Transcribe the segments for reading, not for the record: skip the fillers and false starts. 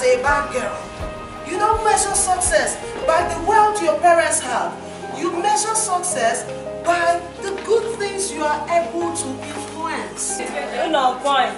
a bad girl. You don't measure success by the wealth your parents have. You measure success by the good things you are able to influence. No point.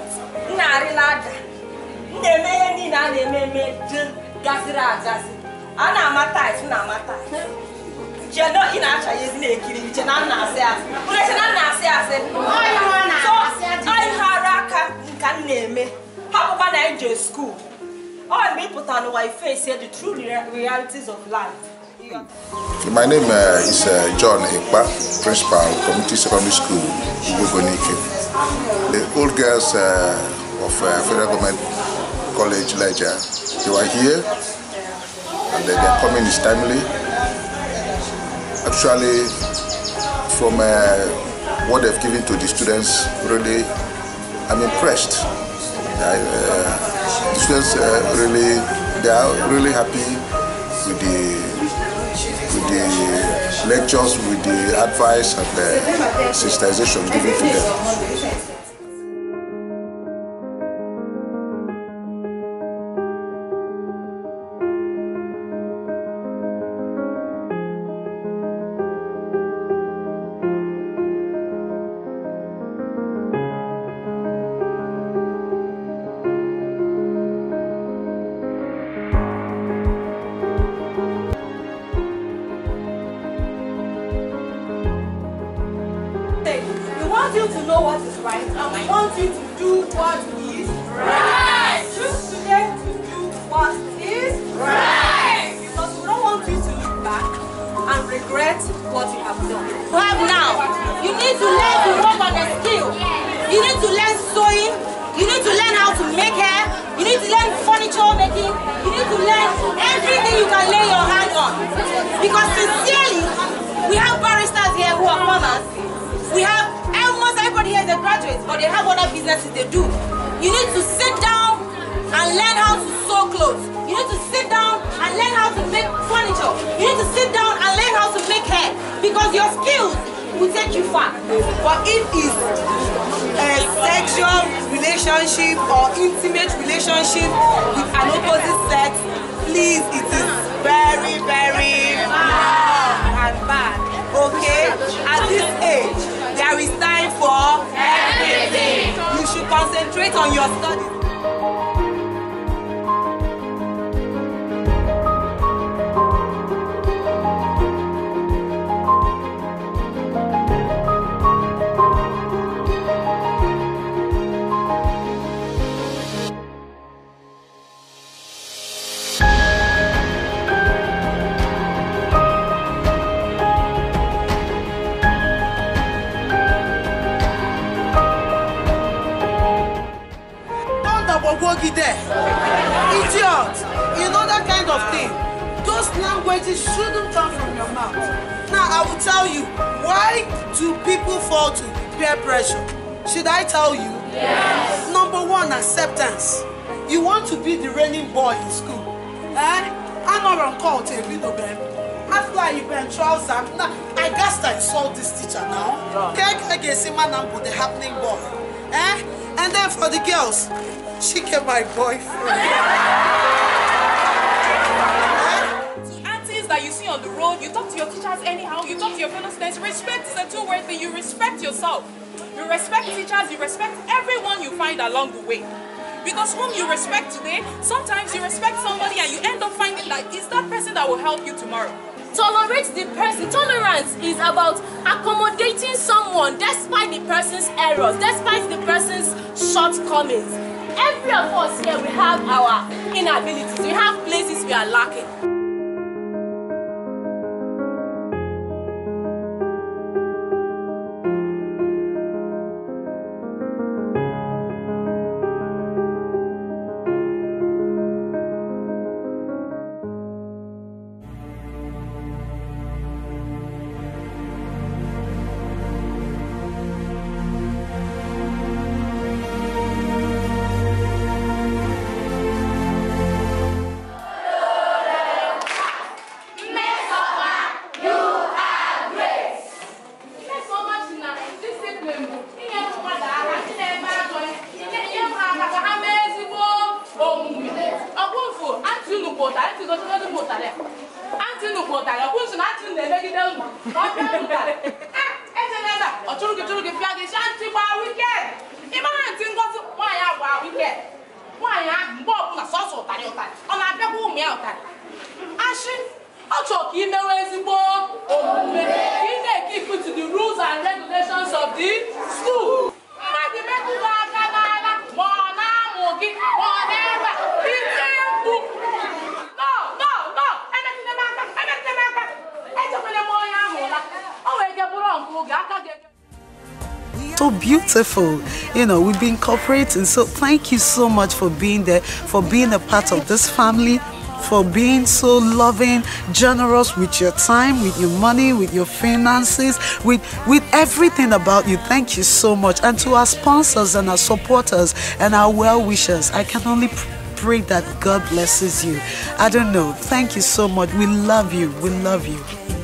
School. All me put on my face here the true realities of life. My name is John Ekpa, Principal, Community Secondary School, Ugogonike. The old girls of Federal Government College, Ledger, they were here and their coming is timely. Actually, from what they've given to the students, really, I'm impressed. The students they are really happy with the lectures, with the advice and the sensitization given to them. You to know what is right, and we want you to do what is right. Choose today to do what is right, because we don't want you to look back and regret what you have done. Now, you need to learn to work on a skill. You need to learn sewing. You need to learn how to make hair. You need to learn furniture making. You need to learn everything you can lay your hand on. Because sincerely, we have barristers here who are farmers. We have almost everybody here is a graduate, but they have other businesses they do. You need to sit down and learn how to sew clothes. You need to sit down and learn how to make furniture. You need to sit down and learn how to make hair, because your skills will take you far. But if it's a sexual relationship or intimate relationship with an opposite sex, please, it is very, very wrong and bad. Okay? At this age, there is time for everything. You should concentrate on your studies. Idiot! You know that kind of thing. Those languages shouldn't come from your mouth. Now I will tell you, why do people fall to peer pressure? Should I tell you? Yes. Number one, acceptance. You want to be the reigning boy in school. I'm not on call to a video game. After you been trouser, now I guess I insult this teacher now. I guess the happening boy. And then for the girls, she get my boyfriend. To aunties that you see on the road, you talk to your teachers anyhow, you talk to your fellow students. Respect is a two-word thing. You respect yourself. You respect teachers, you respect everyone you find along the way. Because whom you respect today, sometimes you respect somebody and you end up finding that it's that person that will help you tomorrow. Tolerate the person. Tolerance is about accommodating someone despite the person's errors, despite the person's shortcomings. Every of us here, we have our inabilities. We have places we are lacking. ụtarị ọkwụ nso na achị na-emegide unu ọbịa ụtarị ejenebe ọ chụrụ gị pịa gị shanti gba wikend ịmara ntị ngozi nwaanyị agwa wikend nwaanyị ahụ mgbe ọbụla sọsọ ụtarị ọ na-abịakwa ụmụ ya ụtarị ashị ọ chọrọ ka imewe ezigbo omume ka ị na-keep to the rules and regulations of the school mmadụ metụrụ aka n'ala ma ọ na-amụ gị ma ọ na-ebe ite mkpu no emetụla m aka echekwala m onye ahụ ụla o wee ike bụrụ nke oge aka gị. So beautiful, you know, we've been cooperating, so thank you so much for being there, for being a part of this family, for being so loving, generous with your time, with your money, with your finances, with everything about you. Thank you so much. And to our sponsors and our supporters and our well-wishers, I can only pray that God blesses you. I don't know. Thank you so much. We love you. We love you.